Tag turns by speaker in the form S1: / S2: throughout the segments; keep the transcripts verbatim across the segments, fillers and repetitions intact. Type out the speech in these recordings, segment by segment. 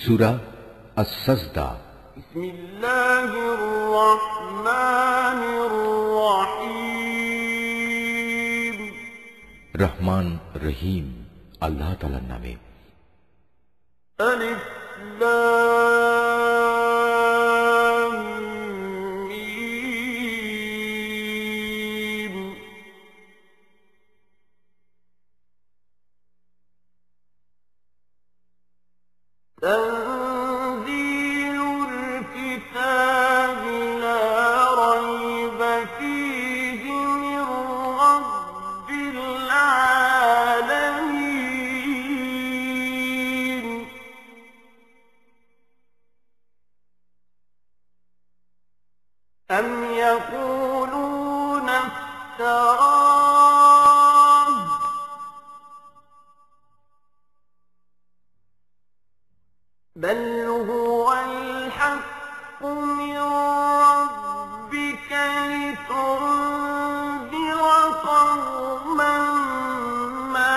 S1: সূরা আস-সাজদা।
S2: বিসমিল্লাহির রহমানির রহিম।
S1: রহমান রহিম আল্লাহ তাআলার নামে।
S2: আলিফ লাম মিম। তানযীলুল কিতাবি লা রাইবা ফীহি মির রাব্বিল আলামিন। أم يقولون افتراه بل هو الحق من ربك لتنذر قوما ما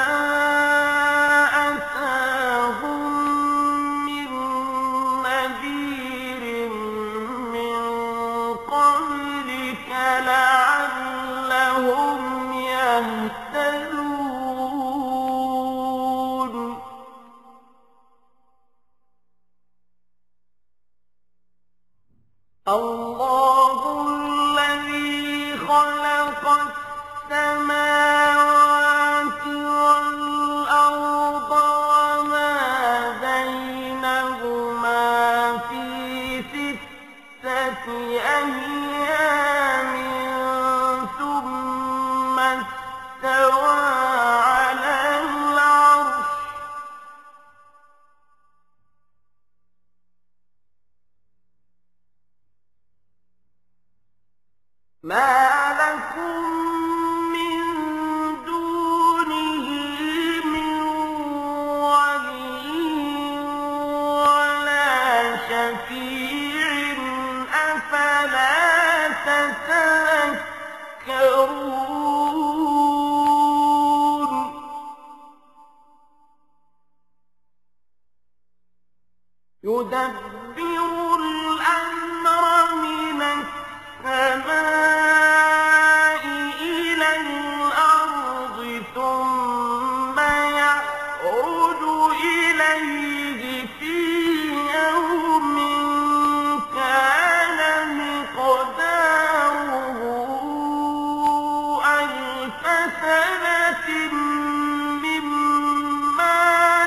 S2: أتاهم من نذير من قبلك لعلهم يهتدون. الله الذي خلق السماوات والأرض وما بينهما في ستة أيام ثم استوى على العرش ما لكم من دونه من ولي ولا شفيع أفلا تتذكرون. يدبر الأمر من السماء إلى الأرض ثم يعرج إليه في يوم كان مقداره ألف سنة مما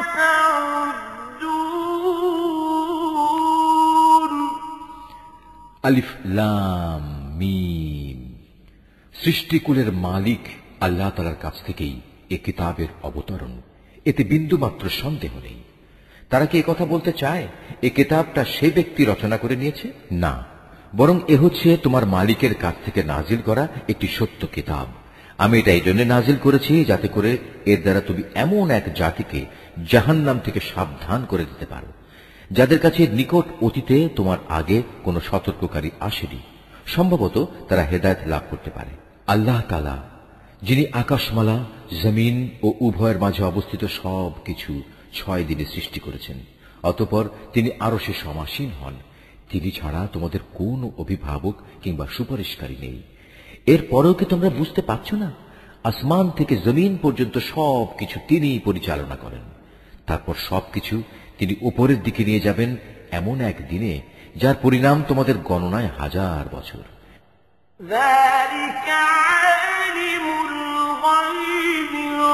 S2: تعدون.
S1: আলিফ লাম মিম। সৃষ্টিকুলের মালিক আল্লাহ তাআলার কাছ থেকেই এ কিতাবের অবতরণ, এতে বিন্দুমাত্র সন্দেহ নেই। তারা কি কথা বলতে চায় এ কিতাবটা সে ব্যক্তি রচনা করে নিয়েছে? না, বরং এ হচ্ছে তোমার মালিকের কাছ থেকে নাজিল করা একটি সত্য কিতাব। আমি এটা এই জন্য নাজিল করেছি যাতে করে এর দ্বারা তুমি এমন এক জাতিকে জাহান্নাম থেকে সাবধান করে দিতে পারো যাদের কাছে নিকট অতীতে তোমার আগে কোনো সতর্ককারী আসেনি। সম্ভবত তারা হেদায়েত লাভ করতে পারে। আল্লাহ তাআলা যিনি আকাশমালা, জমিন ও উভয়ের মাঝে অবস্থিত সব কিছু ছয় দিনে সৃষ্টি করেছেন, অতঃপর তিনি আরশে সমাসীন হন। তিনি ছাড়া তোমাদের কোন অভিভাবক কিংবা সুপারিশকারী নেই। এরপরেও কি তোমরা বুঝতে পারছো না? আসমান থেকে জমিন পর্যন্ত সব কিছু তিনিই পরিচালনা করেন। তারপর সবকিছু তিনি উপরের দিকে নিয়ে যাবেন এমন এক দিনে যার পরিণাম তোমাদের গণনায় হাজার বছর।
S2: ذلك عالم الغيب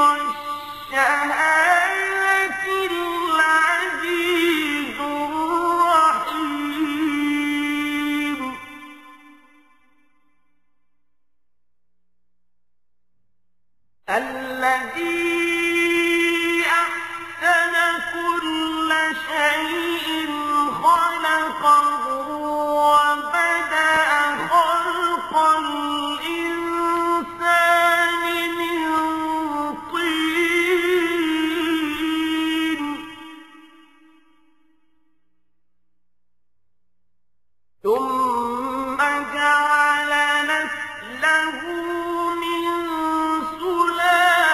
S2: والشهادة العزيز الرحيم. الذي أحسن كل شيء خلقه وبدأ خلق الإنسان من طين ثم جعل نسله من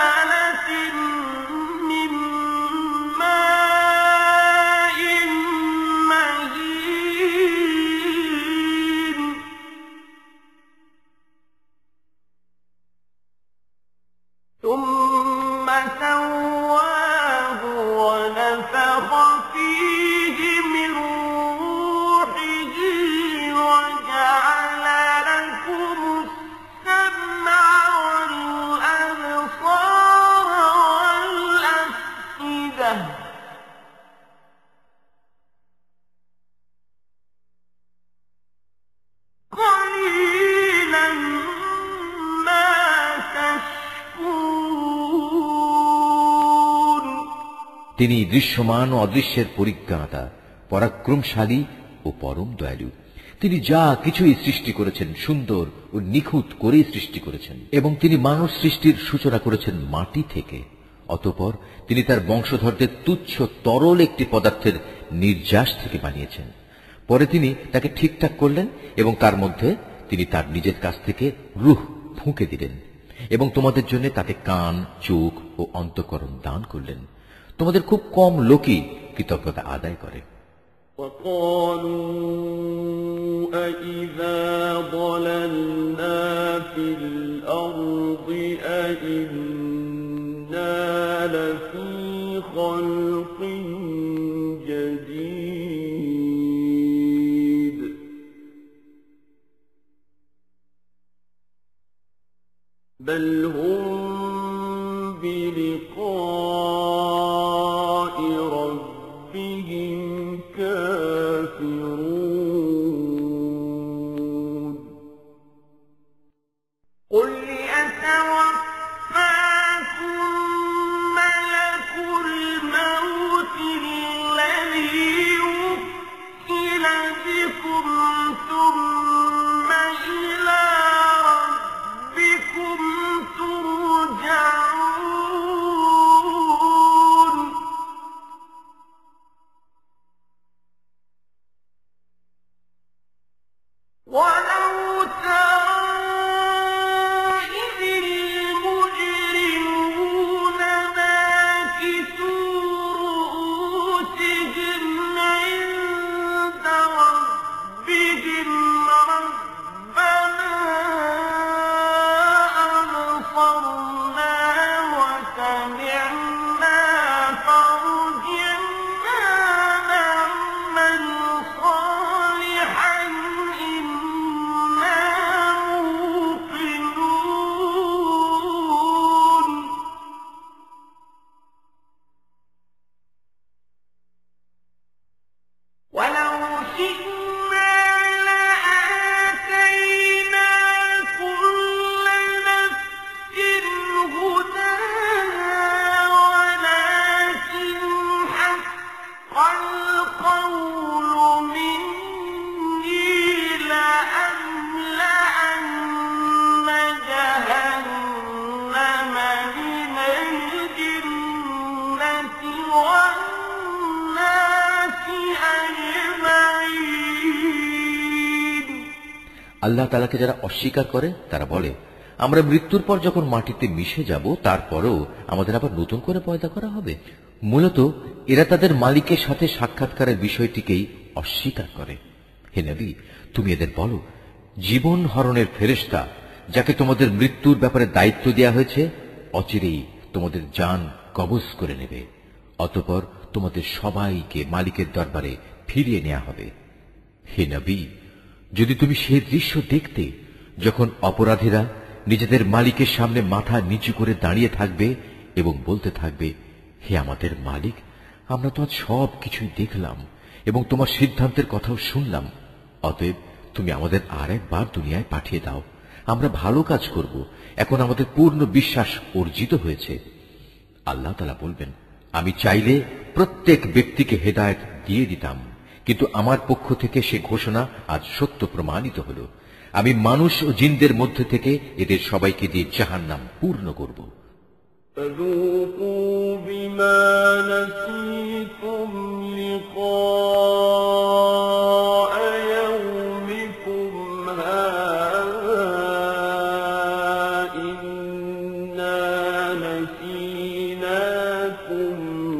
S2: سلالة من ماء
S1: তিনি দৃশ্যমান ও অদৃশ্যের পরিজ্ঞাতা, পরাক্রমশালী ও পরম দয়ালু। তিনি যা কিছুই সৃষ্টি করেছেন সুন্দর ও নিখুঁত করেই সৃষ্টি করেছেন, এবং তিনি মানব সৃষ্টির সূচনা করেছেন মাটি থেকে। অতঃপর তিনি তার বংশধরদের তুচ্ছ তরল একটি পদার্থের নির্যাস থেকে বানিয়েছেন। পরে তিনি তাকে ঠিকঠাক করলেন এবং তার মধ্যে তিনি তার নিজের কাছ থেকে রূহ ফুঁকে দিলেন, এবং তোমাদের জন্য তাতে কান, চোখ ও অন্তঃকরণ দান করলেন। তোমাদের খুব কম লোকই কৃতজ্ঞতা আদায় করে।
S3: وقالوا أإذا ضللنا في الأرض أإنا لفي خلق جديد بل هم بلقاء ربهم كافرون
S2: قل يتوفاكم ملك الموت الذي وكل بكم ثم إلى ربكم ترجعون ولو ترى إذ المجرمون ناكسوا رؤوسهم عند ربهم ربنا أبصرنا وسمعنا فارجعنا نعمل صالحا إنا موقنون ولو شئنا لآتينا كل نفس هداها ولكن حق القول مني لأملأن جهنم من الجنة والناس أجمعين
S1: আল্লাহ তাআলাকে যারা অস্বীকার করে তারা বলে, আমরা মৃত্যুর পর যখন মাটিতে মিশে যাব তারপরেও আমাদের আবার নতুন করে পয়দা করা হবে। মূলত এরা তাদের মালিকের সাথে সাক্ষাৎকারের বিষয়টিকেই অস্বীকার করে। হে নবী, তুমি এদের বলো, জীবন হরণের ফেরেশতা যাকে তোমাদের মৃত্যুর ব্যাপারে দায়িত্ব দেওয়া হয়েছে অচিরেই তোমাদের জান কবজ করে নেবে। অতঃপর তোমাদের সবাইকে মালিকের দরবারে ফিরিয়ে নেওয়া হবে। হে নবী, যদি তুমি সে দৃশ্য দেখতে যখন অপরাধীরা নিজেদের মালিকের সামনে মাথা নিচু করে দাঁড়িয়ে থাকবে এবং বলতে থাকবে, হে আমাদের মালিক, আমরা তো আজ সব কিছুই দেখলাম এবং তোমার সিদ্ধান্তের কথাও শুনলাম। অতএব তুমি আমাদের আর একবার দুনিয়ায় পাঠিয়ে দাও, আমরা ভালো কাজ করব। এখন আমাদের পূর্ণ বিশ্বাস অর্জিত হয়েছে। আল্লাহ তাআলা বলবেন, আমি চাইলে প্রত্যেক ব্যক্তিকে হেদায়েত দিয়ে দিতাম, কিন্তু আমার পক্ষ থেকে সে ঘোষণা আজ সত্য প্রমাণিত হল। আমি মানুষ ও জিনদের মধ্যে থেকে এদের সবাইকে দিয়ে জাহান্নাম পূর্ণ করব।
S3: فذوقوا بما نسيتم لقاء يومكم هذا إنا نسيناكم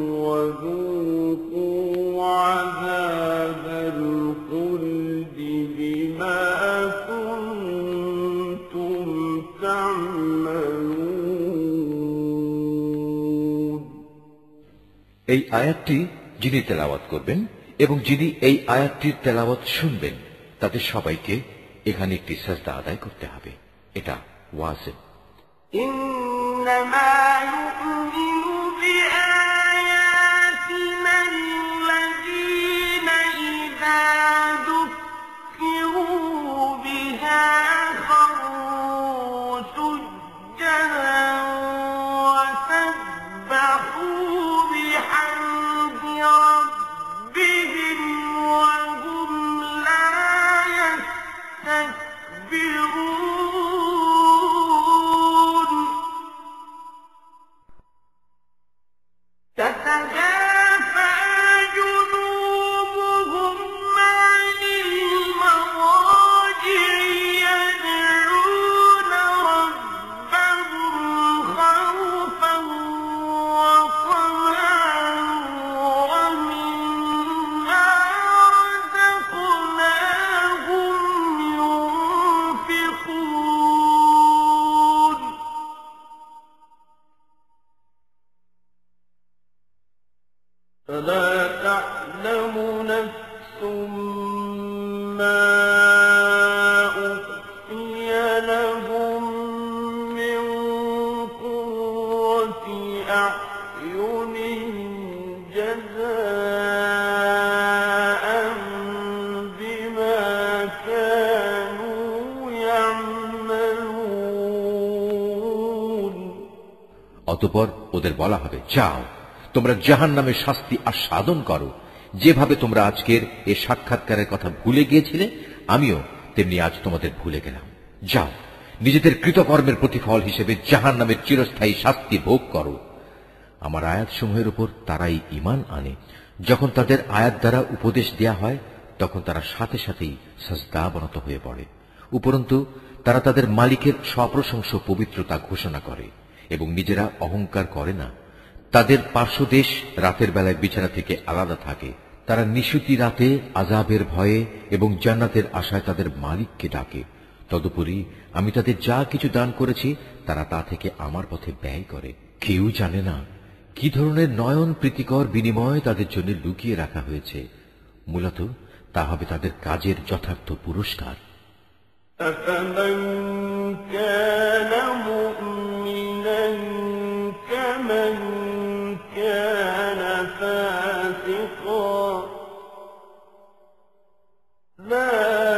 S3: وذوقوا عذاب الخلد بما كنتم تعملون
S1: এই আয়াতটি যিনি তেলাওয়াত করবেন এবং যিনি এই আয়াতটির তেলাওয়াত শুনবেন তাদের সবাইকে এখানে একটি সাজদা আদায় করতে হবে। এটা ওয়াজিব।
S2: إنما يؤمن بآياتنا الذين إذا ذكروا بها خروا سجدا وسبحوا بحمد
S3: تعلم نفس ما أخفي لهم من قرة أعين جزاء بما كانوا يعملون
S1: অতঃপর ওদের বলা হবে, যাও তোমরা জাহান্নামের শাস্তি আস্বাদন করো। যেভাবে তোমরা আজকের এ সাক্ষাৎকারের কথা ভুলে গিয়েছিলে, আমিও তেমনি আজ তোমাদের ভুলে গেলাম। যাও নিজেদের কৃতকর্মের প্রতিফল হিসেবে জাহান্নামের চিরস্থায়ী শাস্তি ভোগ করো। আমার আয়াতসমূহের উপর তারাই ঈমান আনে। যখন তাদের আয়াত দ্বারা উপদেশ দেয়া হয়, তখন তারা সাথে সাথেই সাজদাবনত হয়ে পড়ে। উপরন্তু তারা তাদের মালিকের সপ্রশংস পবিত্রতা ঘোষণা করে এবং নিজেরা অহংকার করে না। তাদের পার্শ্বদেশ রাতের বেলায় বিছানা থেকে আলাদা থাকে। তারা নিশুতি রাতে আযাবের ভয়ে এবং জান্নাতের আশায় তাদের মালিককে ডাকে। তদুপরি আমি তাদের যা কিছু দান করেছি, তারা তা থেকে আমার পথে ব্যয় করে। কেউ জানে না কি ধরনের নয়ন প্রীতিকর বিনিময় তাদের জন্য লুকিয়ে রাখা হয়েছে। মূলত তা হবে তাদের কাজের যথার্থ পুরস্কার।
S3: أفمن كان مؤمنا كمن كان فاسقا لا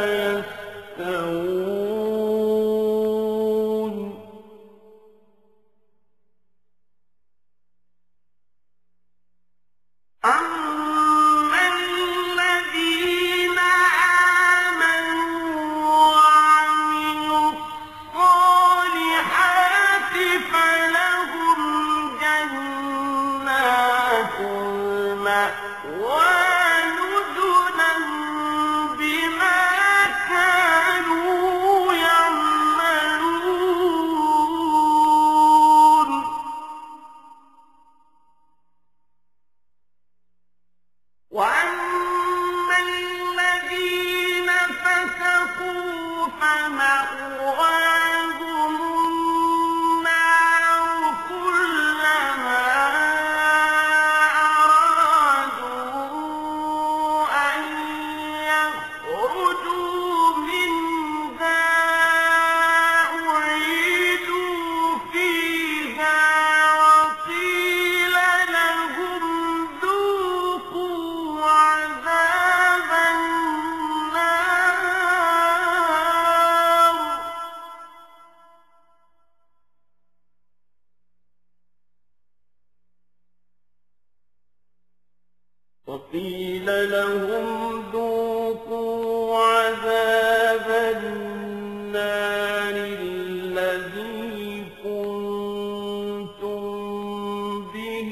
S3: يستوون
S2: أما الذين آمنوا وعملوا الصالحات فلهم جنات المأوى نزلا بما كانوا يعملون وأما الذين فسقوا فمأواهم النار كلما أرادوا أن يخرجوا منها أعيدوا فيها وقيل لهم ذوقوا عذاب النار
S3: وقيل لهم ذوقوا عذاب النار الذي كنتم به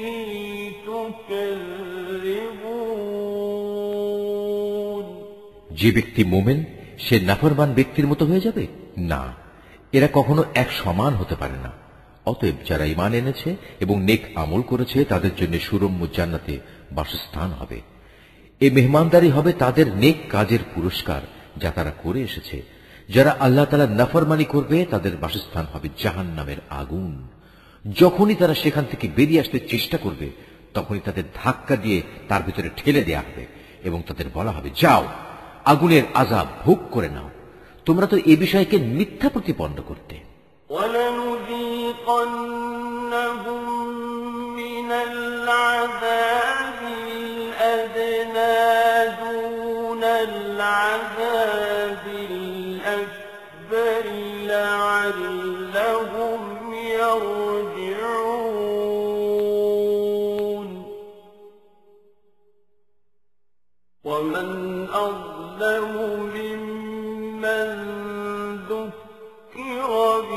S3: تكذبون
S1: যে ব্যক্তি মোমেন সে নাফরমান ব্যক্তির মতো হয়ে যাবে? না, এরা কখনো এক সমান হতে পারে না। অতএব যারা ঈমান এনেছে এবং নেক আমল করেছে, তাদের জন্য সুরম্য জান্নাতে বাসস্থান হবে। এই মেহমানদারি হবে তাদের নেক কাজের পুরস্কার যা তারা করে এসেছে। যারা আল্লাহ তাআলার নাফরমানি করবে, তাদের বাসস্থান হবে জাহান্নামের আগুন। যখনই তারা সেখান থেকে বেরিয়ে আসতে চেষ্টা করবে, তখনই তাদের ধাক্কা দিয়ে তার ভিতরে ঠেলে দেয়া হবে এবং তাদের বলা হবে, যাও আগুনের আযাব ভোগ করে নাও। তোমরা তো এ বিষয়কে মিথ্যা প্রতিপন্ন করতে।
S3: ولنذيقنهم من العذاب الأدنى دون العذاب الأكبر لعلهم يرجعون ومن أظلم ممن ذكر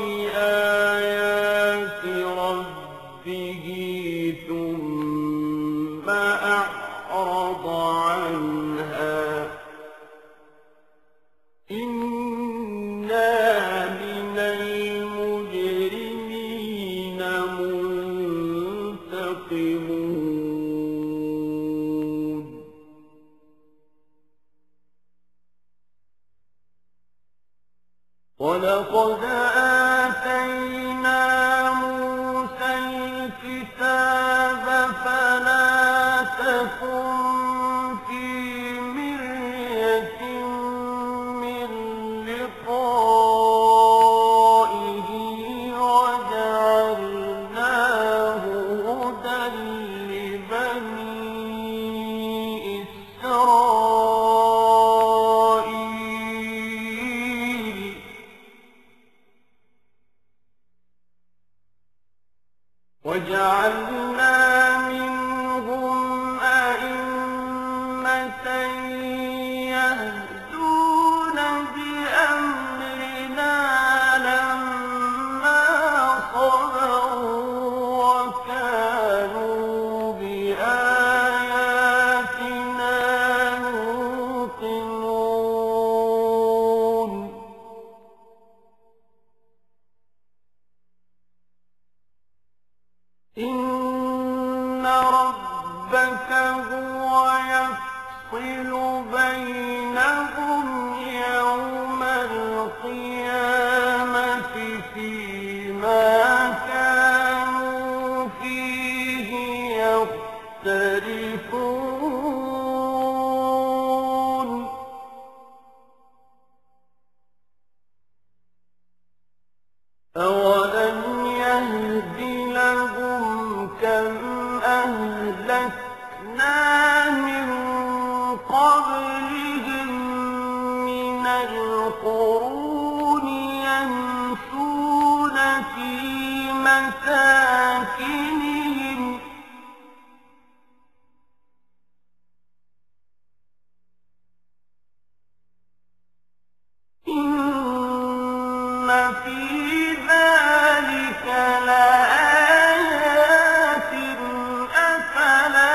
S3: بآيات ربه ثم أعرض عنها إنا من المجرمين منتقمون وجعلنا منهم أئمة يهدون بأمرنا لما صبروا وكانوا بآياتنا يوقنون إن ربك هو يفصل بينهم يوم القيامة فيما كانوا فيه يختلفون أولم يهد لهم كم أهلكنا من قبلهم من القرون يمشون في مساكنهم إن في ذلك لآيات أفلا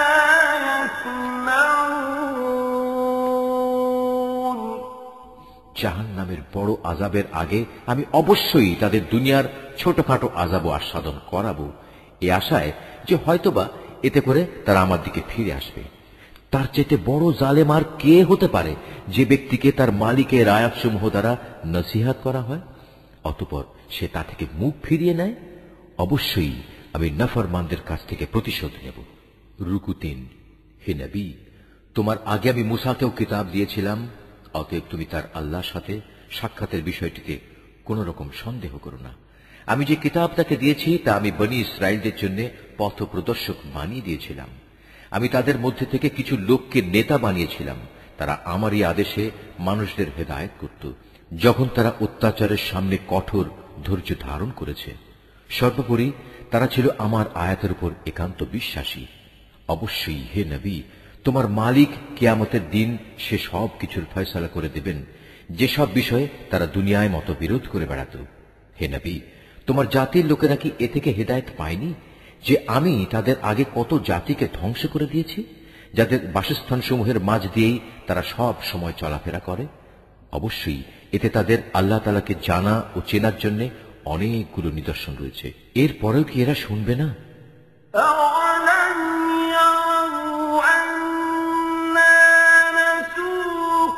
S3: يسمعون
S1: জাহান্নামের বড় আযাবের আগে আমি অবশ্যই তাদের দুনিয়ার ছোটখাটো আযাবও আস্বাদন করাবো, এই আশায় যে হয়তোবা এতে করে তারা আমার দিকে ফিরে আসবে। তার চাইতে বড় জালেম আর কে হতে পারে যে ব্যক্তিকে তার মালিকের আয়াতসমূহ দ্বারা নসিহত করা হয়, অতঃপর সে তা থেকে মুখ ফিরিয়ে নেয়। অবশ্যই আমি নাফরমানদের কাছ থেকে প্রতিশোধ নেব। রুকু তিন। হে নবী, তোমার আগে আমি মুসাকেও কিতাব দিয়েছিলাম, অতএব তুমি তার আল্লাহর সাথে সাক্ষাতের বিষয়টিতে কোন রকম সন্দেহ করো না। আমি যে কিতাব তাকে দিয়েছি তা আমি বনী ইসরায়েলদের জন্য পথ প্রদর্শক বানিয়ে দিয়েছিলাম। আমি তাদের মধ্যে থেকে কিছু লোককে নেতা বানিয়েছিলাম, তারা আমারই আদেশে মানুষদের হেদায়েত করত যখন তারা অত্যাচারের সামনে কঠোর ধৈর্য ধারণ করেছে। সর্বোপরি তারা ছিল আমার আয়াতের উপর একান্ত বিশ্বাসী। অবশ্যই হে নবী, তোমার মালিক কিয়ামতের দিন সে সব কিছুর ফয়সালা করে দেবেন যেসব বিষয়ে তারা দুনিয়ায় মতবিরোধ করে বেড়াত। হে নবী, তোমার জাতির লোকেরা কি এ থেকে হেদায়েত পায়নি যে আমি তাদের আগে কত জাতিকে ধ্বংস করে দিয়েছি, যাদের বাসস্থান সমূহের মাঝ দিয়েই তারা সব সময় চলাফেরা করে? অবশ্যই এতে তাদের আল্লাহ তাআলাকে জানা ও চেনার জন্য অনেকগুলো নিদর্শন রয়েছে। এরপরেও কি এরা শুনবে না?
S2: أَوَلَمْ يَرَوْا أَنَّا نَسُوقُ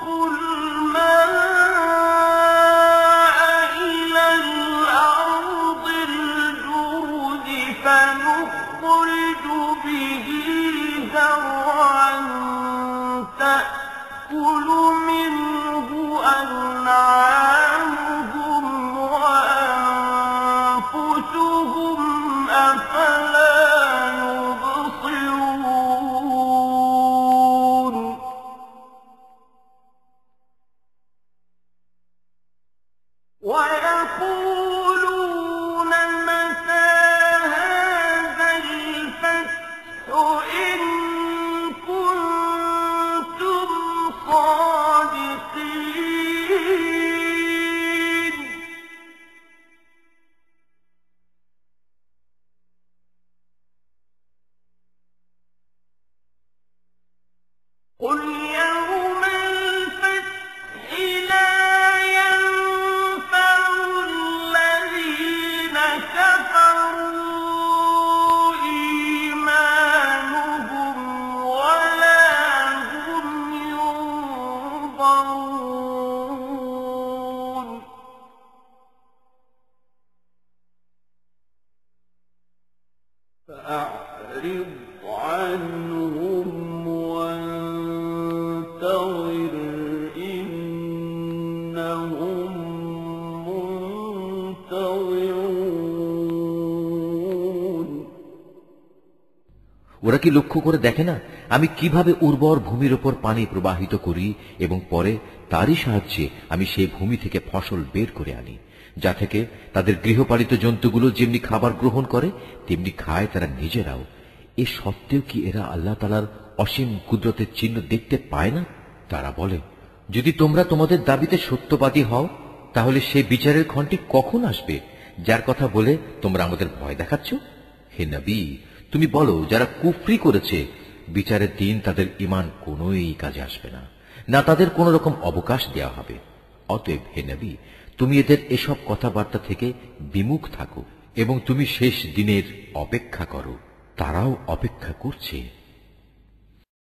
S2: الْمَاءَ إِلَى الْأَرْضِ الْجُرُزِ فَنُخْرِجُ بِهِ زَرْعًا تَأْكُلُ مِنْهُ أَنْعَامُهُمْ وَأَنفُسُهُمْ أَفَلَا يُبْصِرُونَ وَيَقُولُونَ مَتَى هَذَا الْفَتْحُ إِن كُنتُمْ صَادِقِينَ قُلْ يَوْمَ الْفَتْحِ لَا يَنفَعُ الَّذِينَ كَفَرُوا إِيمَانُهُمْ وَلَا هُمْ يُنظَرُونَ فَأَعْرِضْ عَنْهُمْ وَانتَظِرْ إِنَّهُمْ مُنتَظِرُونَ
S1: ওরা কি লক্ষ্য করে দেখে না আমি কিভাবে উর্বর ভূমির উপর পানি প্রবাহিত করি এবং পরে তারই সাহায্যে আমি সেই ভূমি থেকে ফসল বের করে আনি, যা থেকে তাদের গৃহপালিত জন্তুগুলো যেমনি খাবার গ্রহণ করে তেমনি খায় তারা নিজেরাও। এ সত্ত্বেও কি এরা আল্লাহ তাআলার অসীম কুদরতের চিহ্ন দেখতে পায় না? তারা বলে, যদি তোমরা তোমাদের দাবিতে সত্যবাদী হও তাহলে সে বিচারের ক্ষণটি কখন আসবে যার কথা বলে তোমরা আমাদের ভয় দেখাচ্ছ? হে নবী, তুমি বলো, যারা কুফরি করেছে বিচারের দিন তাদের ঈমান কোনোই কাজে আসবে না, না তাদের কোন রকম অবকাশ দেওয়া হবে। অতএব হে নবী, তুমি এদের এসব কথাবার্তা থেকে বিমুখ থাকো এবং তুমি শেষ দিনের অপেক্ষা করো। তারাও অপেক্ষা করছে।